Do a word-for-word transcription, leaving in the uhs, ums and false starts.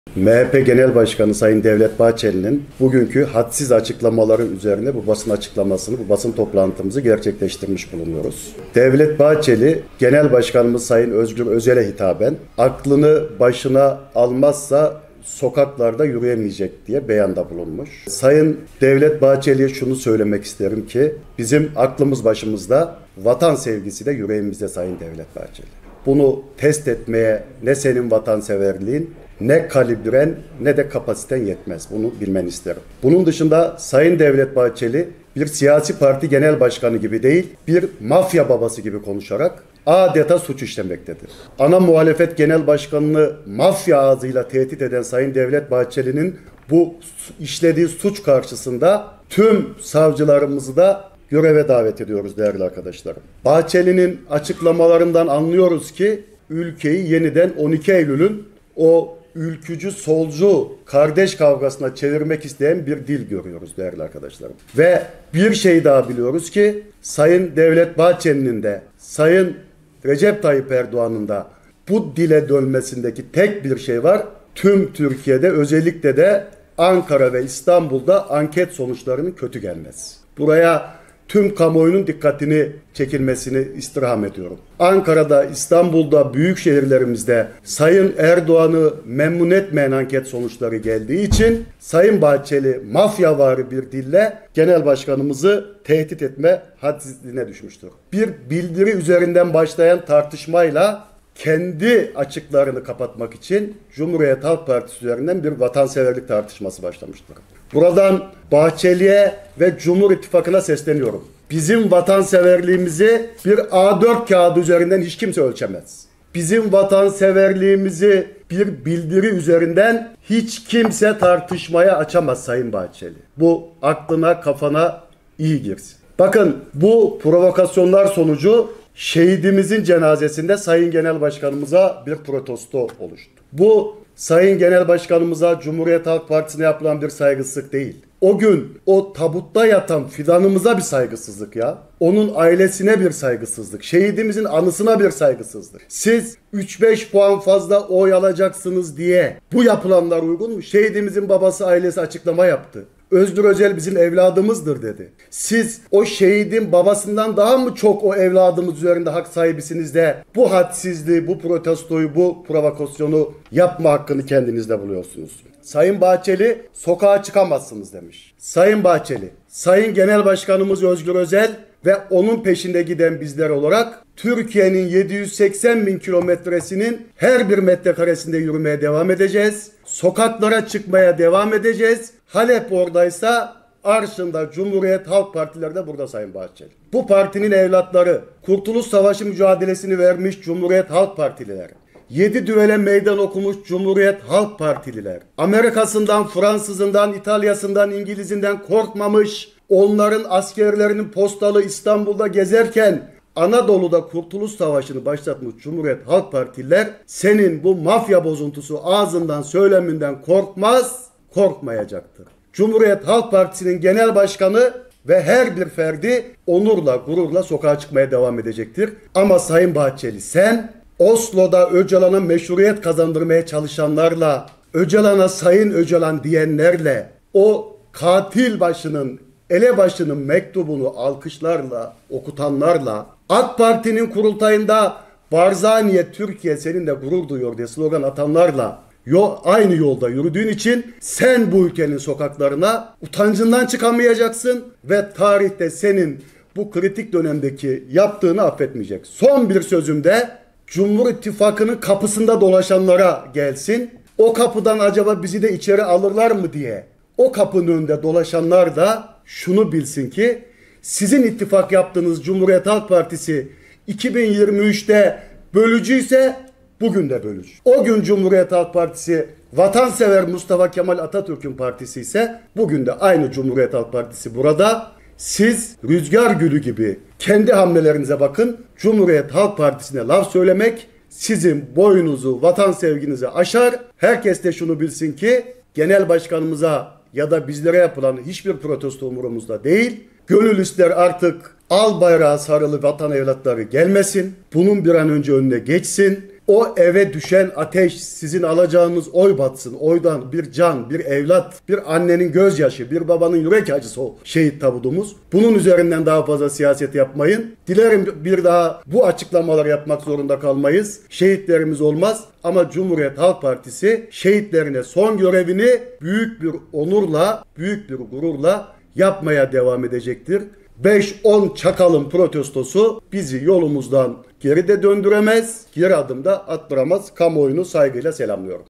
M H P Genel Başkanı Sayın Devlet Bahçeli'nin bugünkü hadsiz açıklamaları üzerine bu basın açıklamasını, bu basın toplantımızı gerçekleştirmiş bulunuyoruz. Devlet Bahçeli, Genel Başkanımız Sayın Özgür Özel'e hitaben aklını başına almazsa sokaklarda yürüyemeyecek diye beyanda bulunmuş. Sayın Devlet Bahçeli'ye şunu söylemek isterim ki bizim aklımız başımızda, vatan sevgisi de yüreğimizde Sayın Devlet Bahçeli. Bunu test etmeye ne senin vatanseverliğin, ne kalibren ne de kapasiten yetmez. Bunu bilmeni isterim. Bunun dışında Sayın Devlet Bahçeli bir siyasi parti genel başkanı gibi değil, bir mafya babası gibi konuşarak adeta suç işlemektedir. Ana muhalefet genel başkanını mafya ağzıyla tehdit eden Sayın Devlet Bahçeli'nin bu işlediği suç karşısında tüm savcılarımızı da göreve davet ediyoruz değerli arkadaşlarım. Bahçeli'nin açıklamalarından anlıyoruz ki ülkeyi yeniden on iki Eylül'ün o ülkücü, solcu, kardeş kavgasına çevirmek isteyen bir dil görüyoruz değerli arkadaşlarım. Ve bir şey daha biliyoruz ki Sayın Devlet Bahçeli'nin de Sayın Recep Tayyip Erdoğan'ın da bu dile dönmesindeki tek bir şey var. Tüm Türkiye'de, özellikle de Ankara ve İstanbul'da anket sonuçlarının kötü gelmesi. Buraya tüm kamuoyunun dikkatini çekilmesini istirham ediyorum. Ankara'da, İstanbul'da, büyük şehirlerimizde Sayın Erdoğan'ı memnun etmeyen anket sonuçları geldiği için Sayın Bahçeli mafyavari bir dille genel başkanımızı tehdit etme haddine düşmüştür. Bir bildiri üzerinden başlayan tartışmayla kendi açıklarını kapatmak için Cumhuriyet Halk Partisi üzerinden bir vatanseverlik tartışması başlamıştır. Buradan Bahçeli'ye ve Cumhur İttifakı'na sesleniyorum. Bizim vatanseverliğimizi bir A dört kağıdı üzerinden hiç kimse ölçemez. Bizim vatanseverliğimizi bir bildiri üzerinden hiç kimse tartışmaya açamaz Sayın Bahçeli. Bu aklına, kafana iyi girsin. Bakın, bu provokasyonlar sonucu şehidimizin cenazesinde Sayın Genel Başkanımıza bir protesto oluştu. Bu Sayın Genel Başkanımıza, Cumhuriyet Halk Partisi'ne yapılan bir saygısızlık değil. O gün o tabutta yatan fidanımıza bir saygısızlık ya. Onun ailesine bir saygısızlık. Şehidimizin anısına bir saygısızlık. Siz üç beş puan fazla oy alacaksınız diye bu yapılanlar uygun mu? Şehidimizin babası, ailesi açıklama yaptı. Özgür Özel bizim evladımızdır dedi. Siz o şehidin babasından daha mı çok o evladımız üzerinde hak sahibisiniz de bu hadsizliği, bu protestoyu, bu provokasyonu yapma hakkını kendinizde buluyorsunuz? Sayın Bahçeli sokağa çıkamazsınız demiş. Sayın Bahçeli, Sayın Genel Başkanımız Özgür Özel ve onun peşinde giden bizler olarak Türkiye'nin yedi yüz seksen bin kilometresinin her bir metrekaresinde yürümeye devam edeceğiz. Sokaklara çıkmaya devam edeceğiz. Halep oradaysa Arşın'da Cumhuriyet Halk Partileri de burada Sayın Bahçeli. Bu partinin evlatları, Kurtuluş Savaşı mücadelesini vermiş Cumhuriyet Halk Partililer, yedi düvele meydan okumuş Cumhuriyet Halk Partililer, Amerika'sından, Fransızından, İtalya'sından, İngiliz'inden korkmamış, onların askerlerinin postalı İstanbul'da gezerken Anadolu'da Kurtuluş Savaşı'nı başlatmış Cumhuriyet Halk Partililer senin bu mafya bozuntusu ağzından, söyleminden korkmaz, korkmayacaktır. Cumhuriyet Halk Partisi'nin genel başkanı ve her bir ferdi onurla, gururla sokağa çıkmaya devam edecektir. Ama Sayın Bahçeli, sen Oslo'da Öcalan'a meşruiyet kazandırmaya çalışanlarla, Öcalan'a Sayın Öcalan diyenlerle, o katil başının, elebaşının mektubunu alkışlarla, okutanlarla, AK Parti'nin kurultayında Barzaniye Türkiye seninle gurur duyuyor diye slogan atanlarla Yo, aynı yolda yürüdüğün için sen bu ülkenin sokaklarına utancından çıkamayacaksın ve tarihte senin bu kritik dönemdeki yaptığını affetmeyecek. Son bir sözümde Cumhur İttifakı'nın kapısında dolaşanlara gelsin. O kapıdan acaba bizi de içeri alırlar mı diye. O kapının önünde dolaşanlar da şunu bilsin ki sizin ittifak yaptığınız Cumhuriyet Halk Partisi iki bin yirmi üçte bölücüyse bugün de bölücü. O gün Cumhuriyet Halk Partisi vatansever Mustafa Kemal Atatürk'ün partisi ise bugün de aynı Cumhuriyet Halk Partisi burada. Siz rüzgar gülü gibi kendi hamlelerinize bakın. Cumhuriyet Halk Partisi'ne laf söylemek sizin boyunuzu, vatan sevginizi aşar. Herkes de şunu bilsin ki genel başkanımıza ya da bizlere yapılan hiçbir protesto umurumuzda değil. Gönül ister artık al bayrağı sarılı vatan evlatları gelmesin. Bunun bir an önce önüne geçsin. o eve düşen ateş, sizin alacağınız oy batsın. Oydan bir can, bir evlat, bir annenin gözyaşı, bir babanın yürek acısı o şehit tabudumuz. Bunun üzerinden daha fazla siyaset yapmayın. Dilerim bir daha bu açıklamaları yapmak zorunda kalmayız. Şehitlerimiz olmaz ama Cumhuriyet Halk Partisi şehitlerine son görevini büyük bir onurla, büyük bir gururla yapmaya devam edecektir. beş on çakalın protestosu bizi yolumuzdan geri de döndüremez, geri adım da attıramaz. Kamuoyunu saygıyla selamlıyorum.